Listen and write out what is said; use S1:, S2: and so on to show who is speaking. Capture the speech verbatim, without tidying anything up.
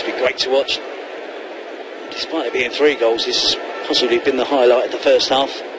S1: it's been great to watch. Despite it being three goals, this has possibly been the highlight of the first half.